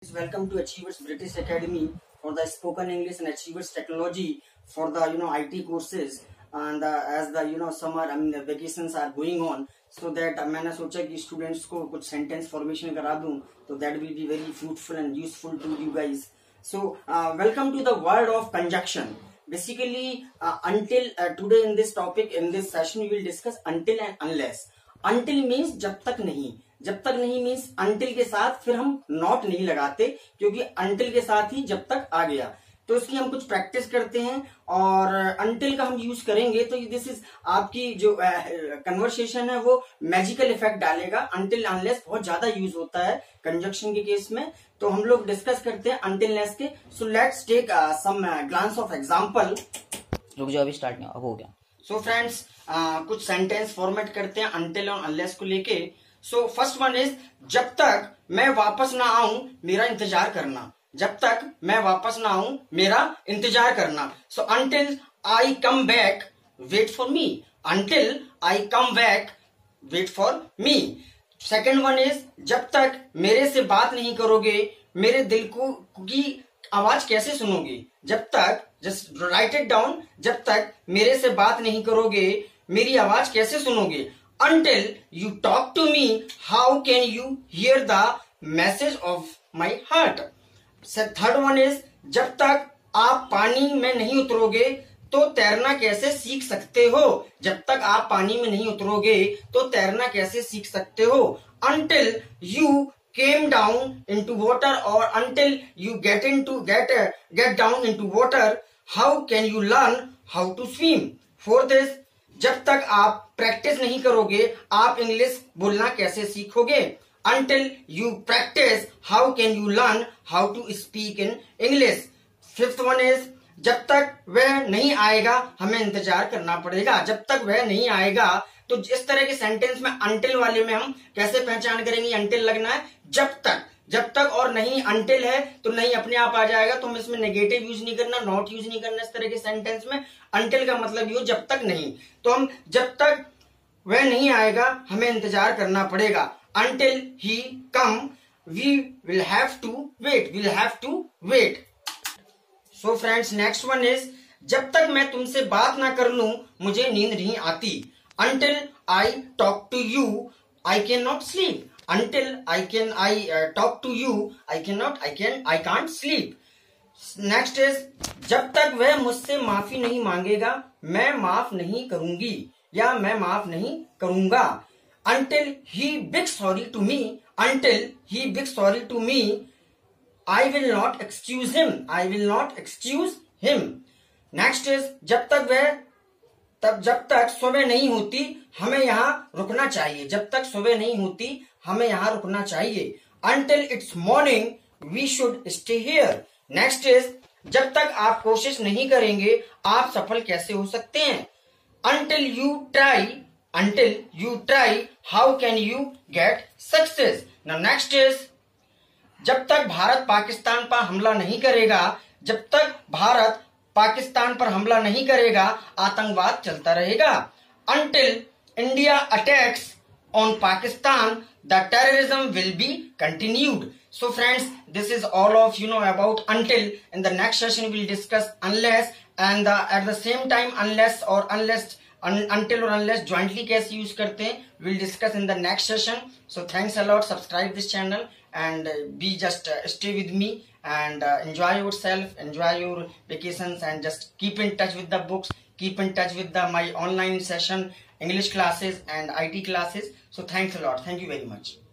Welcome to Achievers British Academy for the spoken English and Achievers Technology for the IT courses. And as the summer the vacations are going on, so that मैंने सोचा कि students को कुछ sentence formation करा दूं, तो that will be very fruitful and useful to you guys. So welcome to the world of conjunction. Basically until today in this topic, in this session we will discuss until and unless. Until means जब तक नहीं, जब तक नहीं means until के साथ फिर हम not नहीं लगाते, क्योंकि until के साथ ही जब तक आ गया. तो इसकी हम कुछ प्रैक्टिस करते हैं और until का हम यूज करेंगे तो दिस इज आपकी जो कन्वर्सेशन है वो मैजिकल इफेक्ट डालेगा. until unless बहुत ज्यादा यूज होता है कंजक्शन के केस में, तो हम लोग डिस्कस करते हैं until unless के. So let's take some glance of example. रुक जाओ, अभी स्टार्ट नहीं हो गया. सो फ्रेंड्स कुछ सेंटेंस फॉर्मेट करते हैं until और unless को लेके. सो फर्स्ट वन इज जब तक मैं वापस ना आऊं मेरा इंतजार करना. जब तक मैं वापस ना आऊं मेरा इंतजार करना. So until I come back wait for me. until I come back wait for me. Second one is जब तक मेरे से बात नहीं करोगे मेरे दिल की आवाज कैसे सुनोगे. जब तक, जस्ट राइट इट डाउन, जब तक मेरे से बात नहीं करोगे मेरी आवाज कैसे सुनोगे. Until you talk to me how can you hear the message of my heart. Third one is जब तक आप पानी में नहीं उतरोगे तो तैरना कैसे सीख सकते हो. जब तक आप पानी में नहीं उतरोगे तो तैरना कैसे सीख सकते हो. Until you came down into water or until you get down into water how can you learn how to swim. Fourth is जब तक आप प्रैक्टिस नहीं करोगे आप इंग्लिश बोलना कैसे सीखोगे. Until you practice how can you learn how to speak in English. Fifth one is जब तक वह नहीं आएगा हमें इंतजार करना पड़ेगा. जब तक वह नहीं आएगा. तो इस तरह के सेंटेंस में until वाले में हम कैसे पहचान करेंगे until लगना है. जब तक और नहीं until है तो नहीं अपने आप आ जाएगा, तो हम इसमें नेगेटिव यूज नहीं करना, नॉट यूज नहीं करना. इस तरह के सेंटेंस में until का मतलब ये हो जब तक नहीं, तो हम जब तक वह नहीं आएगा हमें इंतजार करना पड़ेगा. Until he come we will have to wait. So friends, next one is जब तक मैं तुमसे बात ना कर लूं मुझे नींद नहीं आती. Until I talk to you I cannot sleep. Until I talk to you I can't sleep. Next is जब तक वह मुझसे माफी नहीं मांगेगा मैं माफ नहीं करूंगी या मैं माफ नहीं करूंगा. Until he begs sorry to me I will not excuse him. Next is जब तक सुबह नहीं होती हमें यहाँ रुकना चाहिए. जब तक सुबह नहीं होती हमें यहाँ रुकना चाहिए. Until it's morning we should stay here. Next is जब तक आप कोशिश नहीं करेंगे आप सफल कैसे हो सकते हैं. Until you try how can you get success. Now next is जब तक भारत पाकिस्तान पर हमला नहीं करेगा, जब तक भारत पाकिस्तान पर हमला नहीं करेगा आतंकवाद चलता रहेगा. Until India attacks on Pakistan the terrorism will be continued. So friends, this is all of about until. In the next session we will discuss unless, and at the same time until or unless jointly कैसे use करते हैं we'll discuss in the next session. So thanks a lot. Subscribe this channel and stay with me and enjoy yourself, enjoy your vacations, and just keep in touch with the books, keep in touch with my online session, English classes and IT classes. So thanks a lot. Thank you very much.